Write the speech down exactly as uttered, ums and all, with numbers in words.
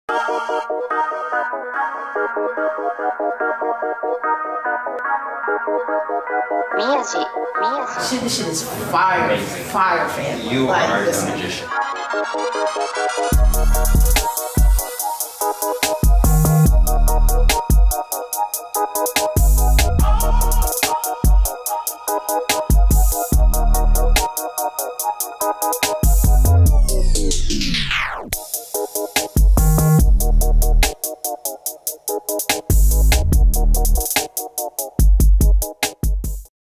Miyachi, Miyachi. Shit, this shit is fire, amazing. Fire, fan. You like, are listen. the magician.